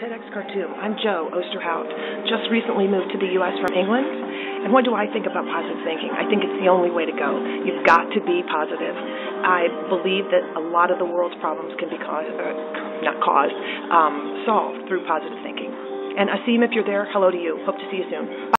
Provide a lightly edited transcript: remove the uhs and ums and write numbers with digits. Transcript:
TEDxKhartoum. I'm Ousterhout. Just recently moved to the U.S. from England. And what do I think about positive thinking? I think it's the only way to go. You've got to be positive. I believe that a lot of the world's problems can be solved through positive thinking. And Asim, if you're there, hello to you. Hope to see you soon. Bye.